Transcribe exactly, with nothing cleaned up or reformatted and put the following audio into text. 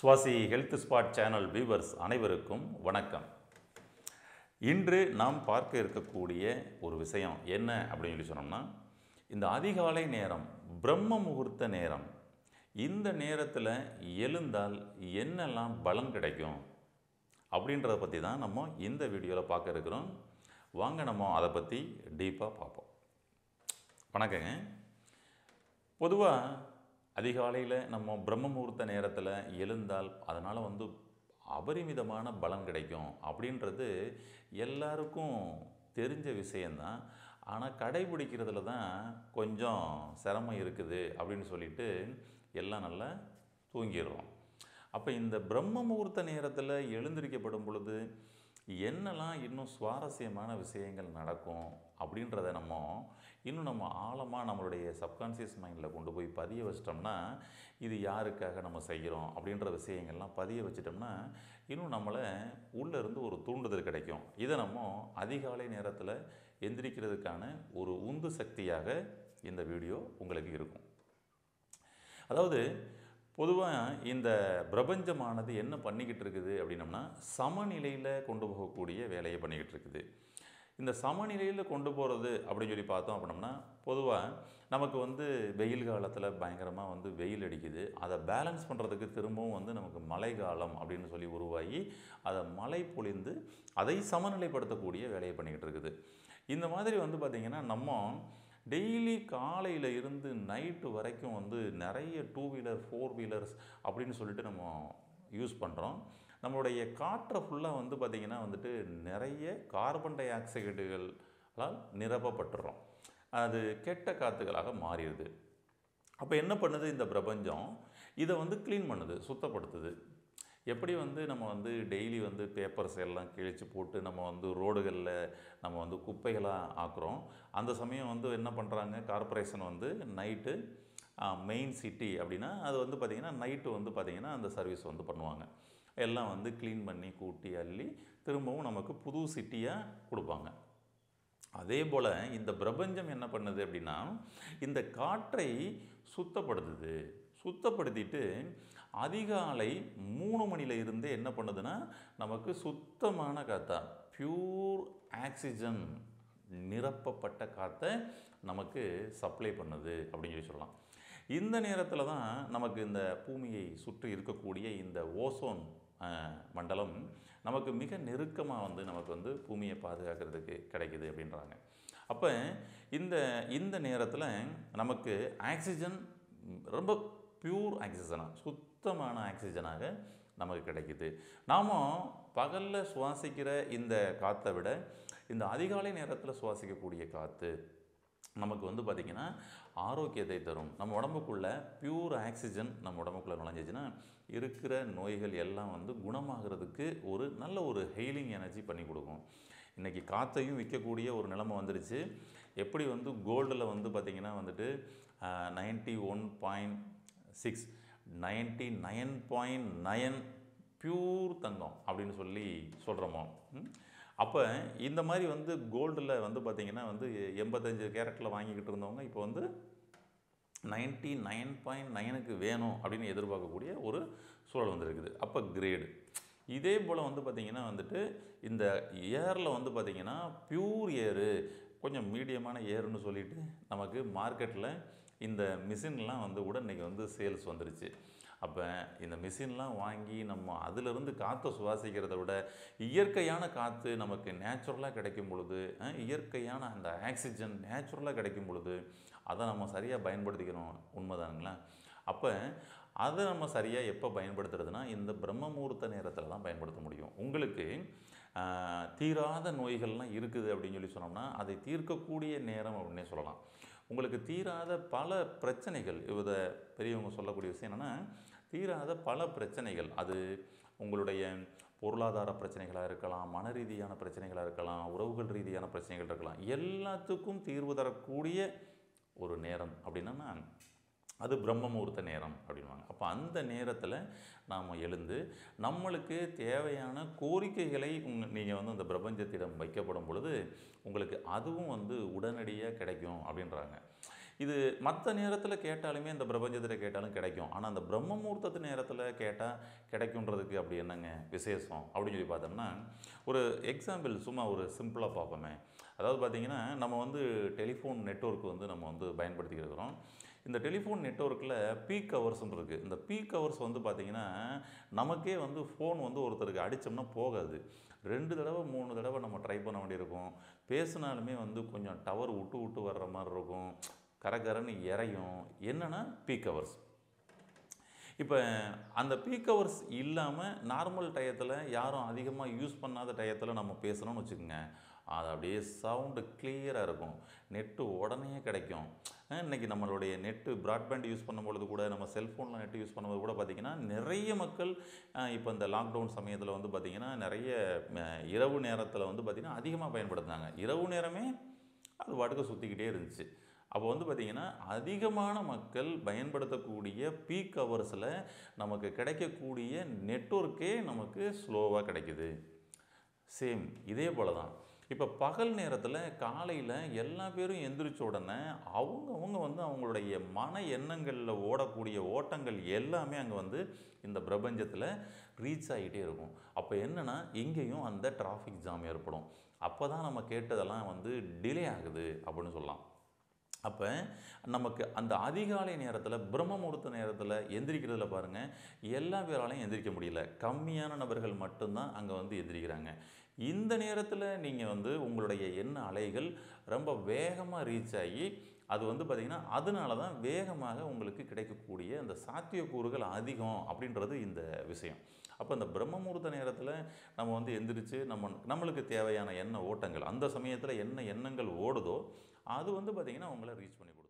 சுவாசி health spot channel viewers அனைவருக்கும் வணக்கம். இன்று நாம் பார்க்க இருக்கக்கூடிய ஒரு விஷயம் என்ன அப்படின்னு சொல்லி சொன்னோம்னா, இந்த அதிகாலை நேரம், பிரம்ம முகூர்த்த நேரம், இந்த நேரத்தில் எழுந்தால் என்னெல்லாம் பலன் கிடைக்கும் அப்படின்றத பற்றி தான் நம்ம இந்த வீடியோவில் பார்க்க இருக்கிறோம். வாங்க நம்ம அதை பற்றி டீப்பாக பார்ப்போம். வணக்கங்க. பொதுவாக அதிகாலையில் நம்ம பிரம்ம முகூர்த்த நேரத்தில் எழுந்தால் அதனால் வந்து அபரிமிதமான பலன் கிடைக்கும் அப்படின்றது எல்லாருக்கும் தெரிஞ்ச விஷயந்தான். ஆனால் கடைபிடிக்கிறதுல தான் கொஞ்சம் சிரமம் இருக்குது அப்படின்னு சொல்லிட்டு எல்லாம் நல்லா தூங்கிடுறோம். அப்போ இந்த பிரம்ம முகூர்த்த நேரத்தில் எழுந்திருக்கப்படும் பொழுது என்னெல்லாம் இன்னும் சுவாரஸ்யமான விஷயங்கள் நடக்கும் அப்படின்றத நம்ம இன்னும் நம்ம ஆழமாக நம்மளுடைய சப்கான்ஷியஸ் மைண்டில் கொண்டு போய் பதிய வச்சிட்டோம்னா, இது யாருக்காக நம்ம செய்கிறோம் அப்படின்ற விஷயங்கள்லாம் பதிய வச்சிட்டோம்னா இன்னும் நம்மளை உள்ளேருந்து ஒரு தூண்டுதல் கிடைக்கும். இதை நம்ம அதிகாலை நேரத்தில் எந்திரிக்கிறதுக்கான ஒரு உந்து சக்தியாக இந்த வீடியோ உங்களுக்கு இருக்கும். அதாவது பொதுவாக இந்த பிரபஞ்சமானது என்ன பண்ணிக்கிட்டு இருக்குது அப்படின்னம்னா, சமநிலையில் கொண்டு போகக்கூடிய வேலையை பண்ணிக்கிட்டு இருக்குது. இந்த சமநிலையில் கொண்டு போகிறது அப்படின்னு சொல்லி பார்த்தோம் அப்படின்னம்னா, பொதுவாக நமக்கு வந்து வெயில் காலத்தில் பயங்கரமாக வந்து வெயில் அடிக்குது. அதை பேலன்ஸ் பண்ணுறதுக்கு திரும்பவும் வந்து நமக்கு மழை காலம் அப்படின்னு சொல்லி உருவாகி அதை மழை பொழிந்து அதை சமநிலைப்படுத்தக்கூடிய வேலையை பண்ணிக்கிட்டு இருக்குது. இந்த மாதிரி வந்து பார்த்திங்கன்னா, நம்ம டெய்லி காலையில் இருந்து நைட்டு வரைக்கும் வந்து நிறைய டூ வீலர் ஃபோர் வீலர்ஸ் அப்படின்னு சொல்லிட்டு நம்ம யூஸ் பண்ணுறோம். நம்மளுடைய காற்றை ஃபுல்லாக வந்து பார்த்திங்கன்னா வந்துட்டு நிறைய கார்பன் டை ஆக்சைடுகளால் நிரப்பப்பட்டுறோம். அது கெட்ட காற்றுகளாக மாறிடுது. அப்போ என்ன பண்ணுது இந்த பிரபஞ்சம்? இதை வந்து க்ளீன் பண்ணுது, சுத்தப்படுத்துது. எப்படி வந்து நம்ம வந்து டெய்லி வந்து பேப்பர்ஸ் எல்லாம் கிழித்து போட்டு நம்ம வந்து ரோடுகளில் நம்ம வந்து குப்பைகளாக ஆக்குறோம். அந்த சமயம் வந்து என்ன பண்ணுறாங்க, கார்ப்பரேஷன் வந்து நைட்டு மெயின் சிட்டி அப்படின்னா அது வந்து பார்த்திங்கன்னா நைட்டு வந்து பார்த்திங்கன்னா அந்த சர்வீஸ் வந்து பண்ணுவாங்க. எல்லாம் வந்து க்ளீன் பண்ணி கூட்டி அள்ளி திரும்பவும் நமக்கு புது சிட்டியாக கொடுப்பாங்க. அதே போல் இந்த பிரபஞ்சம் என்ன பண்ணுது அப்படின்னா, இந்த காற்றை சுத்தப்படுத்துது. சுத்தப்படுத்திட்டு அதிகாலை மூணு மணியில் இருந்தே என்ன பண்ணுதுன்னா, நமக்கு சுத்தமான காற்றா பியூர் ஆக்சிஜன் நிரப்பப்பட்ட காற்றை நமக்கு சப்ளை பண்ணுது அப்படின்னு சொல்லி சொல்லலாம். இந்த நேரத்தில் தான் நமக்கு இந்த பூமியை சுற்றி இருக்கக்கூடிய இந்த ஓசோன் மண்டலம் நமக்கு மிக நெருக்கமாக வந்து நமக்கு வந்து பூமியை பாதுகாக்கிறதுக்கு கிடைக்குது அப்படின்றாங்க. அப்போ இந்த இந்த நேரத்தில் நமக்கு ஆக்சிஜன் ரொம்ப பியூர் ஆக்சிஜனாக, சுத்தமான ஆக்சிஜனாக நமக்கு கிடைக்குது. நாம் பகலில் சுவாசிக்கிற இந்த காற்றை விட இந்த அதிகாலை நேரத்தில் சுவாசிக்கக்கூடிய காற்று நமக்கு வந்து பார்த்திங்கன்னா ஆரோக்கியத்தை தரும். நம்ம உடம்புக்குள்ளே பியூர் ஆக்சிஜன் நம்ம உடம்புக்குள்ளே நுழைஞ்சிச்சின்னா இருக்கிற நோய்கள் எல்லாம் வந்து குணமாகிறதுக்கு ஒரு நல்ல ஒரு ஹீலிங் எனர்ஜி பண்ணி கொடுக்கும். இன்றைக்கி காற்றையும் விற்கக்கூடிய ஒரு நிலைமை வந்துடுச்சு. எப்படி வந்து கோல்டில் வந்து பார்த்திங்கன்னா வந்துட்டு ninety one point six ninety nine point nine pure தங்கம் அப்படின்னு சொல்லி சொல்கிறோமோ. அப்போ இந்த மாதிரி வந்து கோல்டில் வந்து பார்த்திங்கன்னா வந்து எண்பத்தஞ்சு கேரட்டில் வாங்கிக்கிட்டு இருந்தவங்க இப்போ வந்து நைன்ட்டி நைன் பாயிண்ட் நைனுக்கு வேணும் அப்படின்னு எதிர்பார்க்கக்கூடிய ஒரு சூழல் வந்துருக்குது. அப்போ கிரேடு இதே போல் வந்து பார்த்திங்கன்னா வந்துட்டு இந்த ஏரில் வந்து பார்த்திங்கன்னா பியூர் ஏரு, கொஞ்சம் மீடியமான ஏருன்னு சொல்லிட்டு நமக்கு மார்க்கெட்டில் இந்த மிஷின்லாம் வந்து கூட இன்றைக்கி வந்து சேல்ஸ் வந்துருச்சு. அப்போ இந்த மிஷின்லாம் வாங்கி நம்ம அதிலிருந்து காற்றை சுவாசிக்கிறத விட இயற்கையான காற்று நமக்கு நேச்சுரலாக கிடைக்கும் பொழுது, இயற்கையான அந்த ஆக்சிஜன் நேச்சுரலாக கிடைக்கும் பொழுது அதை நம்ம சரியாக பயன்படுத்திக்கணும். உண்மைதானுங்களா? அப்போ அதை நம்ம சரியாக எப்போ பயன்படுத்துறதுனா இந்த பிரம்ம முகூர்த்த நேரத்தில் தான் பயன்படுத்த முடியும். உங்களுக்கு தீராத நோய்கள்லாம் இருக்குது அப்படின்னு சொல்லி சொன்னோம்னா அதை தீர்க்கக்கூடிய நேரம் அப்படின்னே சொல்லலாம். உங்களுக்கு தீராத பல பிரச்சனைகள், இதை பெரியவங்க சொல்லக்கூடிய விஷயம் என்னென்னா, தீராத பல பிரச்சனைகள், அது உங்களுடைய பொருளாதார பிரச்சனைகளாக இருக்கலாம், மன ரீதியான பிரச்சனைகளாக இருக்கலாம், உறவுகள் ரீதியான பிரச்சனைகள் இருக்கலாம், எல்லாத்துக்கும் தீர்வு தரக்கூடிய ஒரு நேரம் அப்படின்னா அது பிரம்ம முகூர்த்த நேரம் அப்படின்வாங்க. அப்போ அந்த நேரத்தில் நாம் எழுந்து நம்மளுக்கு தேவையான கோரிக்கைகளை உங்க நீங்கள் வந்து அந்த பிரபஞ்சத்திடம் வைக்கப்படும் பொழுது உங்களுக்கு அதுவும் வந்து உடனடியாக கிடைக்கும் அப்படின்றாங்க. இது மற்ற நேரத்தில் கேட்டாலுமே இந்த பிரபஞ்சத்தில் கேட்டாலும் கிடைக்கும். ஆனால் அந்த பிரம்ம முகூர்த்தத்து நேரத்தில் கேட்டால் கிடைக்குன்றதுக்கு அப்படி என்னங்க விசேஷம் அப்படின்னு சொல்லி பார்த்தோம்னா, ஒரு எக்ஸாம்பிள் சும்மா ஒரு சிம்பிளாக பார்ப்போமே. அதாவது பார்த்திங்கன்னா, நம்ம வந்து டெலிஃபோன் நெட்வொர்க் வந்து நம்ம வந்து பயன்படுத்திக்கிட்டு இருக்கிறோம். இந்த டெலிஃபோன் நெட்வொர்க்கில் பீக் ஹவர்ஸ்ன்னு இருக்குது. இந்த பீக் ஹவர்ஸ் வந்து பார்த்திங்கன்னா, நமக்கே வந்து ஃபோன் வந்து ஒருத்தருக்கு அடித்தோம்னா போகாது. ரெண்டு தடவை மூணு தடவை நம்ம ட்ரை பண்ண வேண்டியிருக்கும். பேசினாலுமே வந்து கொஞ்சம் டவர் விட்டு விட்டு வர்ற மாதிரி இருக்கும். கரகரன்னு இறையும். என்னென்னா பீக் ஹவர்ஸ். இப்போ அந்த பீக் ஹவர்ஸ் இல்லாமல் நார்மல் டயத்தில் யாரும் அதிகமாக யூஸ் பண்ணாத டயத்தில் நம்ம பேசுகிறோம்னு வச்சுக்கோங்க, அது அப்படியே சவுண்டு கிளியராக இருக்கும். நெட்டு உடனே கிடைக்கும். இன்றைக்கி நம்மளுடைய நெட்டு ப்ராட்பேண்ட் யூஸ் பண்ணும்பொழுது கூட, நம்ம செல்ஃபோனில் நெட்டு யூஸ் பண்ணும்போது கூட பார்த்திங்கன்னா, நிறைய மக்கள் இப்போ இந்த லாக்டவுன் சமயத்தில் வந்து பார்த்திங்கன்னா, நிறைய இரவு நேரத்தில் வந்து பார்த்திங்கன்னா அதிகமாக பயன்படுத்தினாங்க. இரவு நேரமே அது பாட்டுக்கு சுற்றிக்கிட்டே இருந்துச்சு. அப்போ வந்து பார்த்திங்கன்னா, அதிகமான மக்கள் பயன்படுத்தக்கூடிய பீக் ஹவர்ஸில் நமக்கு கிடைக்கக்கூடிய நெட்வொர்க்கே நமக்கு ஸ்லோவாக கிடைக்குது. சேம் இதே போல் தான். இப்போ பகல் நேரத்தில் காலையில் எல்லா பேரும் எந்திரிச்ச உடனே அவங்கவுங்க வந்து அவங்களுடைய மன எண்ணங்களில் ஓடக்கூடிய ஓட்டங்கள் எல்லாமே அங்கே வந்து இந்த பிரபஞ்சத்தில் ரீச் ஆகிட்டே இருக்கும். அப்போ என்னென்னா, எங்கேயும் அந்த டிராஃபிக் ஜாம் ஏற்படும். அப்போ தான் நம்ம கேட்டதெல்லாம் வந்து டிலே ஆகுது அப்படின்னு சொல்லலாம். அப்போ நமக்கு அந்த அதிகாலை நேரத்தில் பிரம்ம முகூர்த்த நேரத்தில் எந்திரிக்கிறதுல பாருங்கள், எல்லா பேராலையும் எந்திரிக்க முடியல. கம்மியான நபர்கள் மட்டும்தான் அங்கே வந்து எந்திரிக்கிறாங்க. இந்த நேரத்தில் நீங்கள் வந்து உங்களுடைய எண்ண அலைகள் ரொம்ப வேகமாக ரீச் ஆகி, அது வந்து பார்த்திங்கன்னா அதனால தான் வேகமாக உங்களுக்கு கிடைக்கக்கூடிய அந்த சாத்தியக்கூறுகள் அதிகம் அப்படின்றது இந்த விஷயம். அப்போ இந்த பிரம்ம முகூர்த்த நேரத்தில் நம்ம வந்து எந்திரிச்சு நம்ம நம்மளுக்கு தேவையான எண்ண ஓட்டங்கள் அந்த சமயத்தில் என்ன எண்ணங்கள் ஓடுதோ அது வந்து பார்த்திங்கன்னா உங்களை ரீச் பண்ணி கொடுக்கும்.